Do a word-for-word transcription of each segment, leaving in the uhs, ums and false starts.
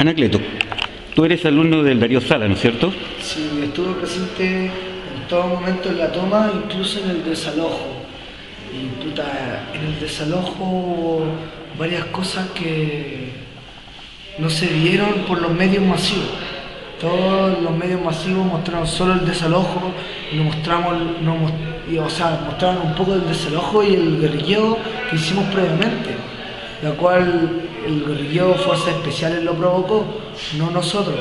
Anacleto, tú eres alumno del Darío Sala, ¿no es cierto? Sí, estuve presente en todo momento en la toma, incluso en el desalojo. Y puta, en el desalojo hubo varias cosas que no se dieron por los medios masivos. Todos los medios masivos mostraron solo el desalojo y nos mostramos, no, y, o sea, mostraron un poco del desalojo y el guerrilleo que hicimos previamente, la cual el guerrilleo Fuerzas Especiales lo provocó, no nosotros.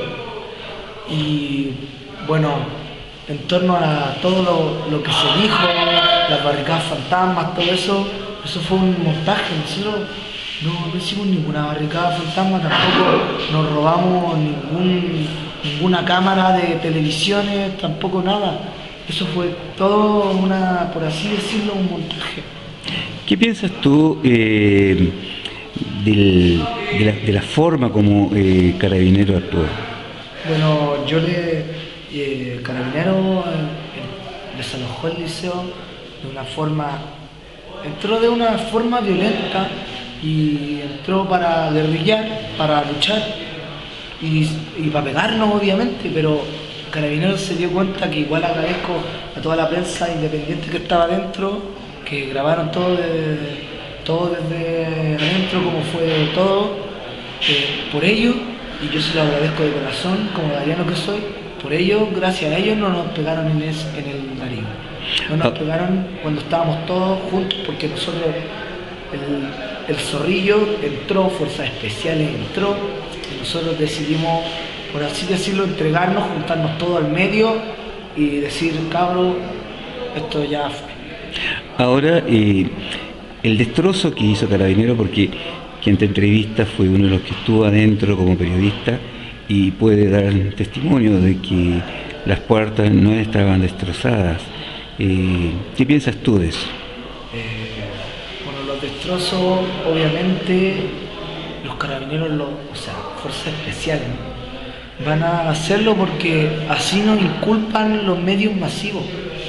Y bueno, en torno a todo lo, lo que se dijo, las barricadas fantasmas, todo eso, eso fue un montaje. Nosotros no, no hicimos ninguna barricada fantasma, tampoco nos robamos ningún, ninguna cámara de televisiones, tampoco nada. Eso fue todo una, por así decirlo, un montaje. ¿Qué piensas tú eh, del, de, la, de la forma como eh, Carabinero actuó? Bueno, yo le... Eh, Carabinero eh, desalojó el liceo de una forma... Entró de una forma violenta y entró para guerrillar, para luchar y, y para pegarnos, obviamente, pero Carabinero se dio cuenta, que igual agradezco a toda la prensa independiente que estaba adentro, que grabaron todo desde, todo desde adentro, como fue todo, eh, por ello, y yo se lo agradezco de corazón, como dariano que soy. Por ello, gracias a ellos, no nos pegaron en, ese, en el Darío. No nos pegaron cuando estábamos todos juntos, porque nosotros, el, el Zorrillo entró, Fuerzas Especiales entró, y nosotros decidimos, por así decirlo, entregarnos, juntarnos todos al medio y decir, cabro, esto ya fue. Ahora, eh, el destrozo que hizo Carabinero, porque quien te entrevista fue uno de los que estuvo adentro como periodista, y puede dar testimonio de que las puertas no estaban destrozadas. Eh, ¿Qué piensas tú de eso? Eh, bueno, los destrozos, obviamente, los carabineros, los, o sea, Fuerzas Especiales, van a hacerlo porque así nos inculpan los medios masivos.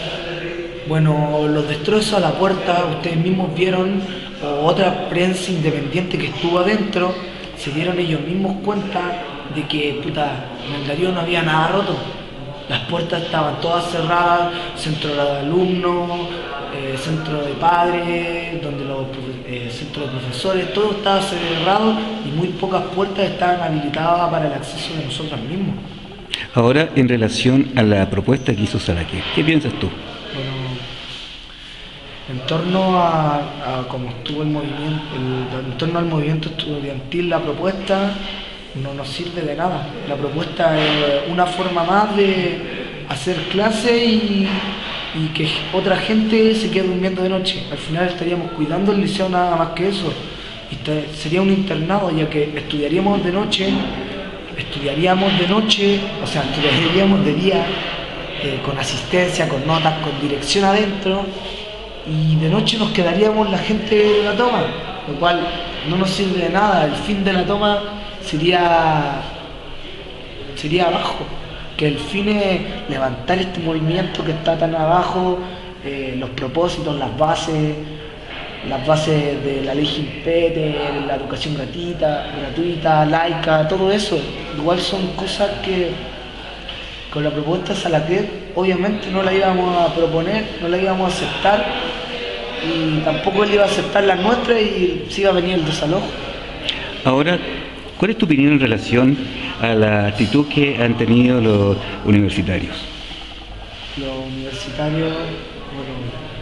Bueno, los destrozos a la puerta, ustedes mismos vieron, o otra prensa independiente que estuvo adentro, se dieron ellos mismos cuenta de que, puta, en el Darío no había nada roto. Las puertas estaban todas cerradas, centro de alumnos, eh, centro de padres, donde los eh, centros de profesores, todo estaba cerrado y muy pocas puertas estaban habilitadas para el acceso de nosotros mismos. Ahora, en relación a la propuesta que hizo Salaquet, ¿qué piensas tú? Bueno, en torno a, a cómo estuvo el movimiento, el, en torno al movimiento estudiantil, la propuesta no nos sirve de nada. La propuesta es una forma más de hacer clase y, y que otra gente se quede durmiendo de noche. Al final estaríamos cuidando el liceo, nada más que eso. Y te, sería un internado, ya que estudiaríamos de noche, estudiaríamos de noche, o sea, estudiaríamos de día, eh, con asistencia, con notas, con dirección adentro, y de noche nos quedaríamos la gente de la toma, lo cual no nos sirve de nada. El fin de la toma sería sería abajo, que el fin es levantar este movimiento que está tan abajo, eh, los propósitos, las bases, las bases de la ley Gimpete, la educación gratuita, gratuita, laica, todo eso, igual son cosas que con la propuesta Salaquet obviamente no la íbamos a proponer, no la íbamos a aceptar, y tampoco él iba a aceptar la nuestra y se iba a venir el desalojo. Ahora, ¿cuál es tu opinión en relación a la actitud que han tenido los universitarios? Los universitarios, bueno,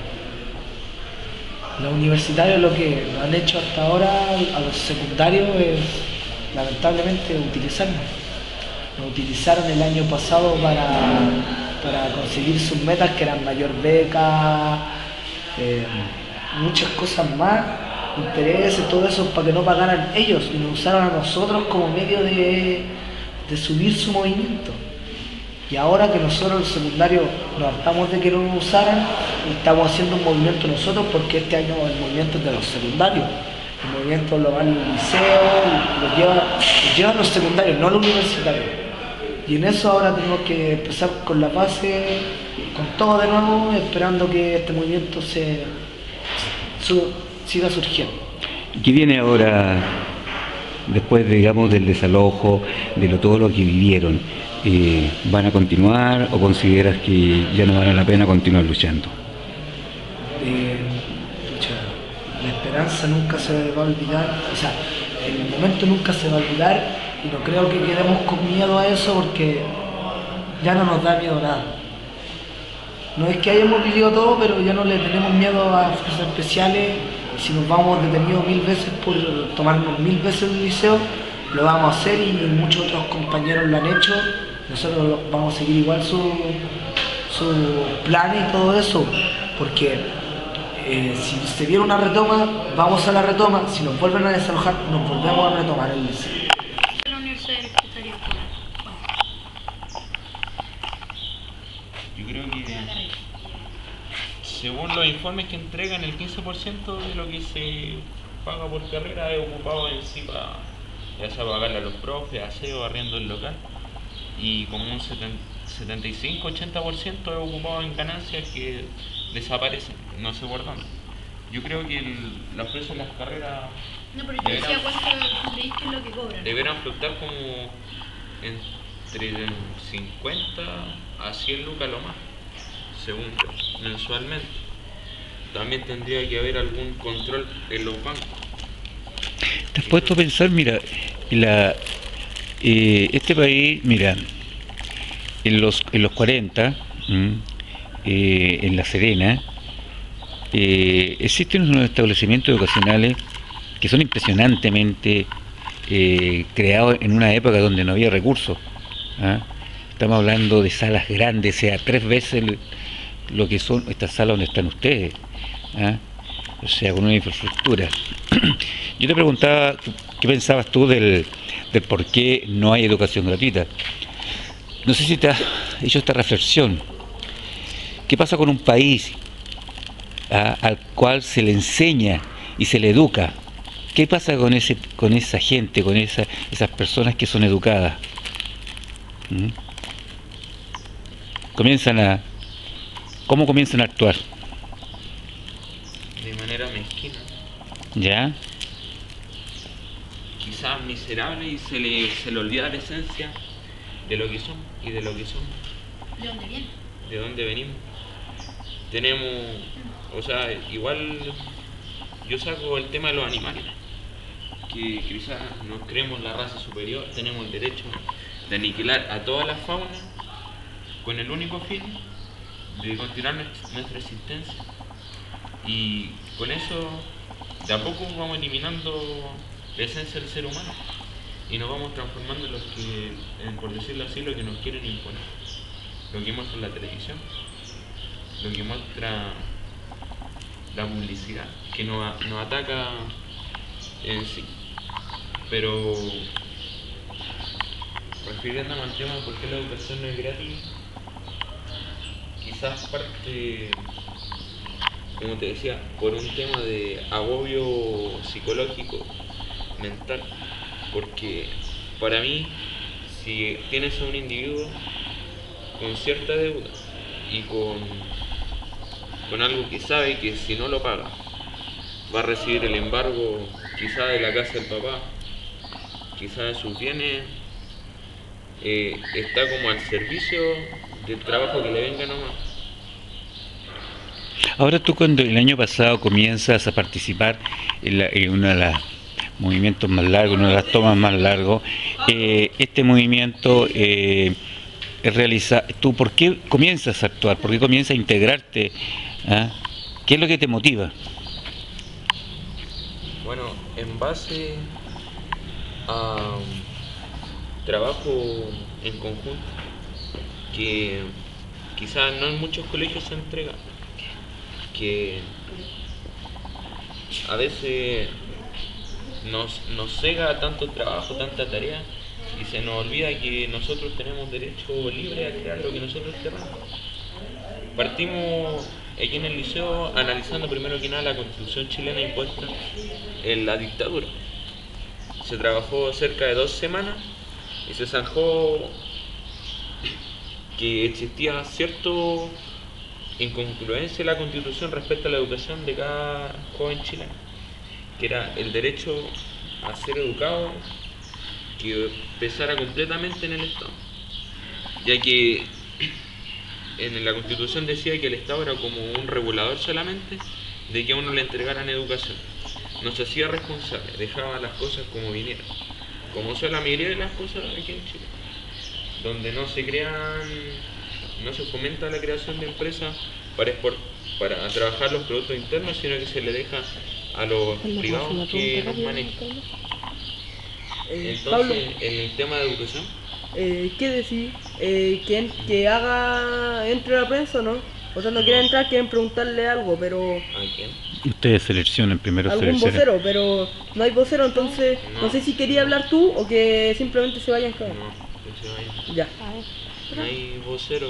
los universitarios lo que han hecho hasta ahora a los secundarios es, lamentablemente, utilizarnos. Nos utilizaron el año pasado para, para conseguir sus metas, que eran mayor beca, eh, muchas cosas más, intereses, todo eso, para que no pagaran ellos, y nos usaron a nosotros como medio de, de subir su movimiento. Y ahora que nosotros los secundarios nos hartamos de que no nos usaran, estamos haciendo un movimiento nosotros, porque este año el movimiento es de los secundarios. El movimiento lo van al liceo, lo llevan, lo llevan los secundarios, no los universitarios. Y en eso ahora tenemos que empezar con la base, con todo de nuevo, esperando que este movimiento se su, siga surgiendo. ¿Qué viene ahora después, digamos, del desalojo, de lo, todo lo que vivieron? Eh, ¿Van a continuar o consideras que ya no vale la pena continuar luchando? Eh, pucha, la esperanza nunca se va a olvidar, o sea, el momento nunca se va a olvidar y no creo que quedemos con miedo a eso porque ya no nos da miedo nada. No es que hayamos vivido todo, pero ya no le tenemos miedo a fuerzas especiales. Si nos vamos detenidos mil veces por tomarnos mil veces el liceo, lo vamos a hacer y muchos otros compañeros lo han hecho. Nosotros vamos a seguir igual sus su planes y todo eso, porque eh, si se viene una retoma, vamos a la retoma. Si nos vuelven a desalojar, nos volvemos a retomar el liceo. La Universidad del Secretario. Yo creo que, según los informes que entregan, el quince por ciento de lo que se paga por carrera es ocupado en sí para, ya sea pagarle a los profes, aseo, arriendo el local, y como un setenta y cinco a ochenta por ciento es ocupado en ganancias que desaparecen, no sé por dónde. Yo creo que el, los precios de las carreras No, pero yo decía cuánto creéis que es lo que cobran. deberán fluctuar como entre cincuenta a cien lucas lo más, según yo, mensualmente. También tendría que haber algún control en los bancos. ¿Te has puesto a pensar? Mira, la, eh, este país, mira, en los, en los cuarenta, ¿m? Eh, en La Serena, eh, existen unos establecimientos educacionales que son impresionantemente eh, creados en una época donde no había recursos. ¿Ah? Estamos hablando de salas grandes, sea tres veces lo que son estas salas donde están ustedes. ¿Ah? O sea, con una infraestructura. Yo te preguntaba, ¿qué pensabas tú del, del por qué no hay educación gratuita? No sé si te has hecho esta reflexión. ¿Qué pasa con un país ¿ah? al cual se le enseña y se le educa? ¿Qué pasa con ese, con esa gente, con esa, esas personas que son educadas? ¿Mm? Comienzan a, ¿cómo comienzan a actuar? De manera mezquina, ¿Ya? quizás miserable, y se le, se le olvida la esencia de lo que son y de lo que son, ¿De dónde viene? de dónde venimos. Tenemos, o sea, igual yo saco el tema de los animales, que quizás nos creemos la raza superior, tenemos el derecho de aniquilar a toda la fauna con el único fin de continuar nuestra existencia, y con eso de a poco vamos eliminando la esencia del ser humano y nos vamos transformando en los que, en, por decirlo así, lo que nos quieren imponer, lo que muestra la televisión, lo que muestra la publicidad, que nos, nos ataca en sí. Pero refiriéndome al tema de por qué la educación no es gratis, quizás parte, como te decía, por un tema de agobio psicológico, mental, porque para mí, si tienes a un individuo con cierta deuda y con, con algo que sabe que si no lo paga va a recibir el embargo quizá de la casa del papá, quizá de sus bienes, eh, está como al servicio del trabajo que le venga nomás. Ahora tú, cuando el año pasado comienzas a participar en, la, en uno de los movimientos más largos, una de las tomas más largos, eh, este movimiento eh, realiza, ¿tú por qué comienzas a actuar? ¿Por qué comienzas a integrarte? ¿Ah? ¿Qué es lo que te motiva? Bueno, en base a um, trabajo en conjunto, que quizás no en muchos colegios se entrega, que a veces nos, nos cega tanto trabajo, tanta tarea, y se nos olvida que nosotros tenemos derecho libre a crear lo que nosotros queramos. Partimos aquí en el liceo analizando primero que nada la Constitución chilena impuesta en la dictadura. Se trabajó cerca de dos semanas y se zanjó que existía cierto incongruencia en la Constitución respecto a la educación de cada joven chileno, que era el derecho a ser educado que pesara completamente en el Estado, ya que en la Constitución decía que el Estado era como un regulador solamente de que a uno le entregaran educación, no se hacía responsable, dejaba las cosas como vinieran, como son la mayoría de las cosas aquí en Chile, donde no se crean, no se fomenta la creación de empresas para export, para trabajar los productos internos, sino que se le deja a los privados que nos manejan. Eh, Entonces, Pablo, en el tema de educación, eh, ¿qué decís? Eh, que, en- que haga, entre la prensa, ¿no? O sea, no quieren entrar, quieren preguntarle algo, pero ¿a quién? Ustedes seleccionan primero, algún seleccionan. vocero, pero no hay vocero, entonces No. no sé si quería hablar tú o que simplemente se vayan cada uno. No, que se vaya. Ya. No hay vocero.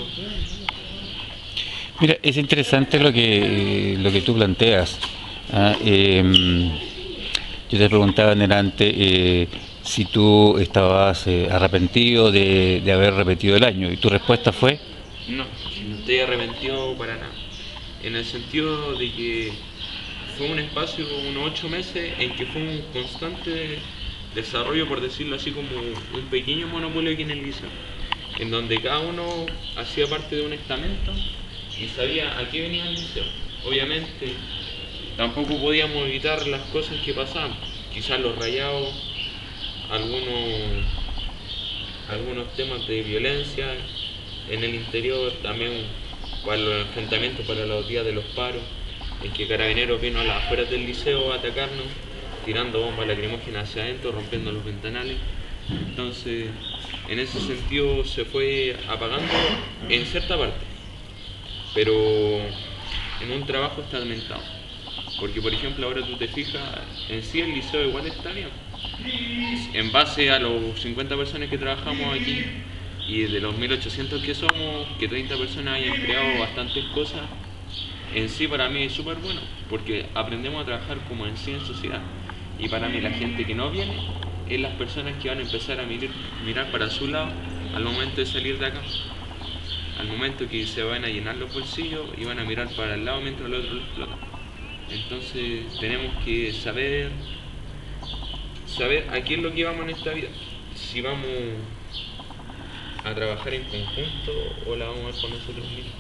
Mira, es interesante lo que, lo que tú planteas. ¿Ah? Eh, yo te preguntaba en delante eh, si tú estabas eh, arrepentido de, de haber repetido el año, y tu respuesta fue: No, no estoy arrepentido para nada. En el sentido de que fue un espacio, unos ocho meses, en que fue un constante desarrollo, por decirlo así, como un pequeño monopolio aquí en el liceo, en donde cada uno hacía parte de un estamento y sabía a qué venía el liceo. Obviamente, tampoco podíamos evitar las cosas que pasaban, quizás los rayados, algunos, algunos temas de violencia en el interior, también para los enfrentamientos para los días de los paros, en que Carabineros vino a las afueras del liceo a atacarnos, tirando bombas lacrimógenas hacia adentro, rompiendo los ventanales. Entonces, en ese sentido se fue apagando en cierta parte, pero en un trabajo estamentado. Porque, por ejemplo, ahora tú te fijas, en sí el liceo igual está bien. En base a los cincuenta personas que trabajamos aquí y de los mil ochocientos que somos, que treinta personas hayan creado bastantes cosas, en sí para mí es súper bueno, porque aprendemos a trabajar como en sí en sociedad. Y para mí la gente que no viene es las personas que van a empezar a mirar, mirar para su lado al momento de salir de acá. Al momento que se van a llenar los bolsillos y van a mirar para el lado mientras el otro lo explota. Entonces tenemos que saber saber a qué es lo que vamos en esta vida. Si vamos a trabajar en conjunto o la vamos a ver con nosotros mismos.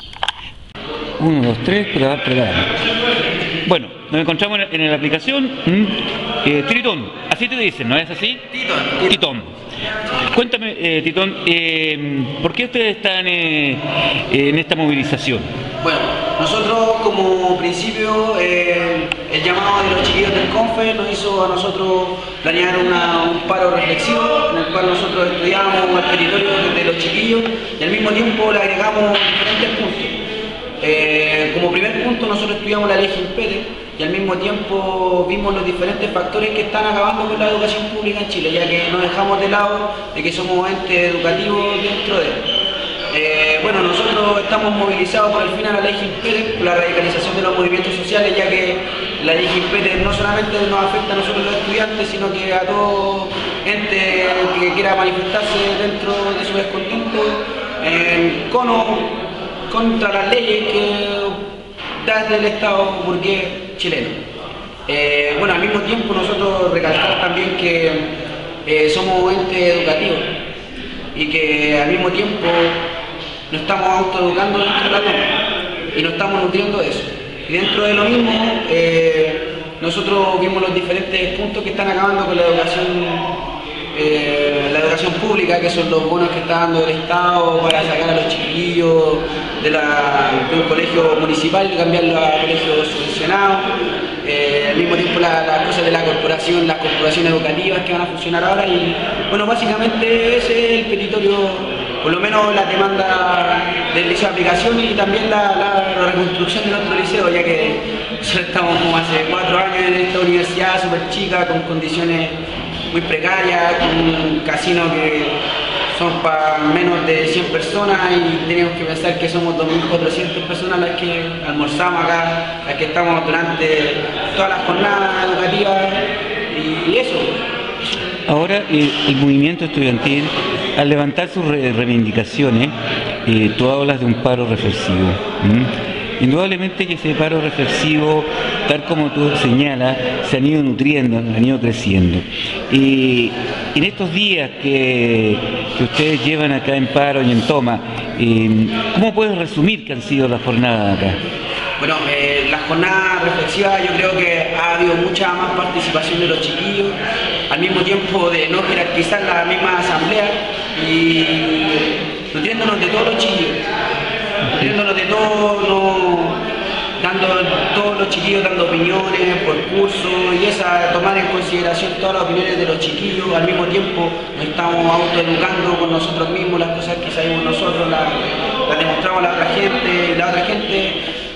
uno, dos, tres, probar, probar. Bueno, nos encontramos en, en la aplicación ¿m? eh, Tritón, así te dicen, ¿no es así? Titón. Titón. Cuéntame, eh, Titón, eh, ¿por qué ustedes están eh, en esta movilización? Bueno, nosotros como principio, eh, el llamado de los chiquillos del CONFE nos hizo a nosotros planear una, un paro reflexivo en el cual nosotros estudiábamos el territorio de los chiquillos y al mismo tiempo le agregamos diferentes puntos. Eh, como primer punto nosotros estudiamos la ley Gimpete y al mismo tiempo vimos los diferentes factores que están acabando con la educación pública en Chile, ya que no dejamos de lado de que somos entes educativos dentro de él. Eh, bueno, nosotros estamos movilizados por el fin a la ley Gimpete, por la radicalización de los movimientos sociales, ya que la ley Gimpete no solamente nos afecta a nosotros los estudiantes, sino que a todo ente que quiera manifestarse dentro de su descontento en cono contra las leyes que da desde el Estado burgués chileno. Eh, bueno, al mismo tiempo nosotros recalcar también que eh, somos entes educativos y que al mismo tiempo nos estamos autoeducando dentro de la norma y nos estamos nutriendo de eso. Y dentro de lo mismo, eh, nosotros vimos los diferentes puntos que están acabando con la educación, eh, la educación pública, que son los bonos que está dando el Estado para sacar a los chiquillos de, la, de un colegio municipal y cambiarlo a colegio subvencionado. Eh, al mismo tiempo las la cosas de la corporación, las corporaciones educativas que van a funcionar ahora y bueno, básicamente ese es el petitorio, por lo menos la demanda del liceo de aplicación y también la, la, la reconstrucción de nuestro liceo, ya que nosotros estamos como hace cuatro años en esta universidad súper chica, con condiciones muy precarias, con un casino que son para menos de cien personas y tenemos que pensar que somos dos mil cuatrocientas personas las que almorzamos acá, las que estamos durante todas las jornadas educativas y eso. Ahora eh, el movimiento estudiantil, al levantar sus re reivindicaciones, eh, tú hablas de un paro reflexivo. ¿Mm? indudablemente que ese paro reflexivo, tal como tú señalas, se han ido nutriendo, han ido creciendo. Y en estos días que, que ustedes llevan acá en paro y en toma, eh, ¿cómo puedes resumir que han sido las jornadas acá? Bueno, eh, la jornada reflexiva yo creo que ha habido mucha más participación de los chiquillos, al mismo tiempo de no jerarquizar la misma asamblea y nutriéndonos de todos los chiquillos, nutriéndonos de todos, no, dando todos los chiquillos dando opiniones por curso y esa, tomar en consideración todas las opiniones de los chiquillos, al mismo tiempo nos estamos autoeducando con nosotros mismos, las cosas que sabemos nosotros las, las demostramos a la otra gente y la otra gente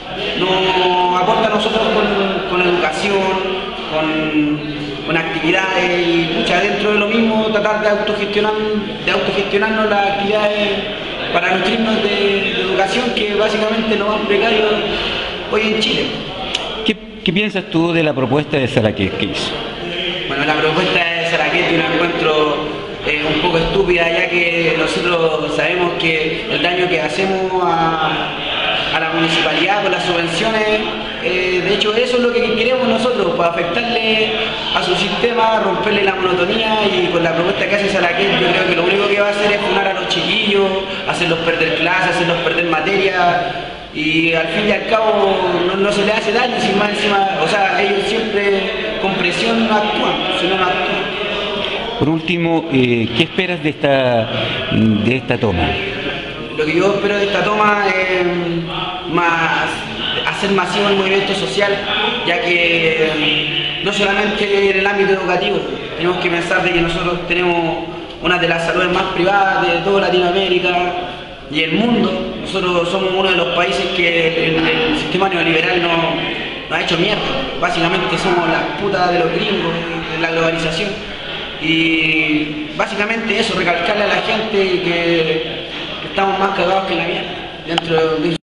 nos aporta a nosotros con, con educación, con, con actividades y muchas dentro de lo mismo tratar de autogestionar, de autogestionarnos las actividades para nutrirnos de, de educación que básicamente lo más precario hoy en Chile. ¿Qué, qué piensas tú de la propuesta de Saraquet que hizo? Bueno, la propuesta de Saraquet yo la encuentro eh, un poco estúpida, ya que nosotros sabemos que el daño que hacemos a a la municipalidad con las subvenciones, eh, de hecho eso es lo que queremos nosotros, para afectarle a su sistema, romperle la monotonía, y con la propuesta que hace Saraquet yo creo que lo único que va a hacer es funar a los chiquillos, hacerlos perder clases, hacerlos perder materia, y al fin y al cabo no, no se le hace daño, sin más encima, o sea, ellos siempre con presión no actúan, si no, no actúan. Por último, eh, ¿qué esperas de esta, de esta toma? Lo que yo espero de esta toma es más, hacer masivo el movimiento social, ya que no solamente en el ámbito educativo, tenemos que pensar de que nosotros tenemos una de las saludes más privadas de toda Latinoamérica y el mundo. Nosotros somos uno de los países que el, el sistema neoliberal nos, nos ha hecho mierda. Básicamente somos las putas de los gringos, de la globalización. Y básicamente eso, recalcarle a la gente que estamos más cagados que la mierda dentro de